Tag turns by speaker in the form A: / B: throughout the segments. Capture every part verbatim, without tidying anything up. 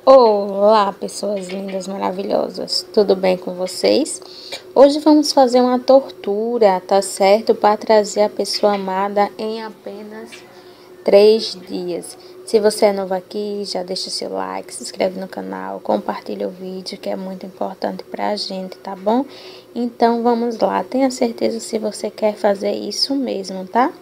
A: Olá, pessoas lindas, maravilhosas, tudo bem com vocês? Hoje vamos fazer uma tortura, tá certo? Para trazer a pessoa amada em apenas três dias. Se você é novo aqui, já deixa seu like, se inscreve no canal, compartilha o vídeo, que é muito importante pra gente, tá bom? Então vamos lá, tenha certeza se você quer fazer isso mesmo, tá?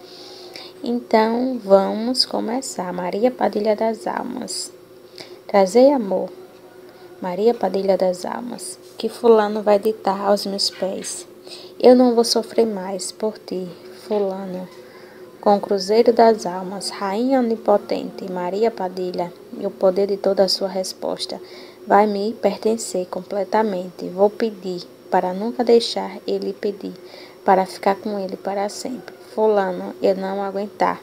A: Então vamos começar. Maria Padilha das Almas. Trazei amor, Maria Padilha das Almas, que fulano vai ditar aos meus pés. Eu não vou sofrer mais por ti, fulano. Com o cruzeiro das almas, rainha onipotente, Maria Padilha, e o poder de toda a sua resposta, vai me pertencer completamente. Vou pedir, para nunca deixar ele pedir, para ficar com ele para sempre. Fulano, eu não aguentar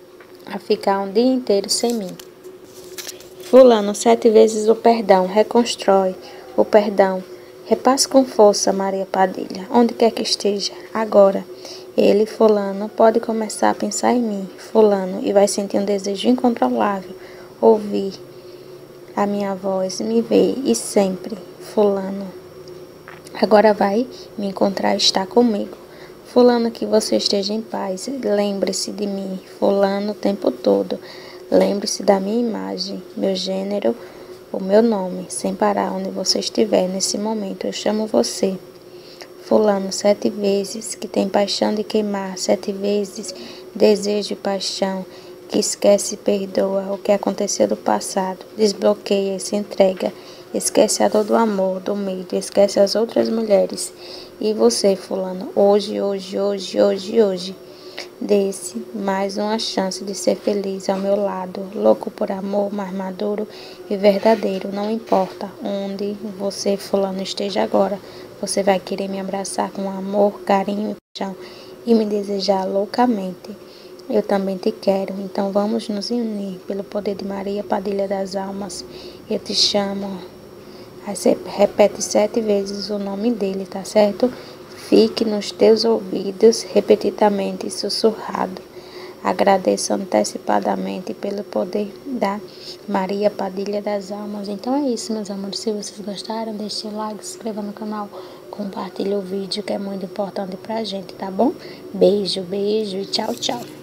A: a ficar um dia inteiro sem mim. Fulano, sete vezes o perdão, reconstrói o perdão. Repasse com força, Maria Padilha, onde quer que esteja, agora. Ele, fulano, pode começar a pensar em mim, fulano, e vai sentir um desejo incontrolável, ouvir a minha voz, me ver, e sempre, fulano. Agora vai me encontrar e estar comigo. Fulano, que você esteja em paz, lembre-se de mim, fulano, o tempo todo. Lembre-se da minha imagem, meu gênero, o meu nome, sem parar onde você estiver nesse momento. Eu chamo você, fulano, sete vezes, que tem paixão de queimar, sete vezes, desejo e paixão, que esquece e perdoa o que aconteceu do passado, desbloqueia e se entrega, esquece a dor do amor, do medo, esquece as outras mulheres. E você, fulano, hoje, hoje, hoje, hoje, hoje, desse mais uma chance de ser feliz ao meu lado, louco por amor, mais maduro e verdadeiro. Não importa onde você, fulano, esteja agora, você vai querer me abraçar com amor, carinho e paixão e me desejar loucamente. Eu também te quero, então vamos nos unir pelo poder de Maria Padilha das Almas. Eu te chamo. Aí você repete sete vezes o nome dele, tá certo? Fique nos teus ouvidos repetidamente sussurrado. Agradeço antecipadamente pelo poder da Maria Padilha das Almas. Então é isso, meus amores. Se vocês gostaram, deixe o like, se inscreva no canal, compartilhe o vídeo, que é muito importante pra gente, tá bom? Beijo, beijo e tchau, tchau.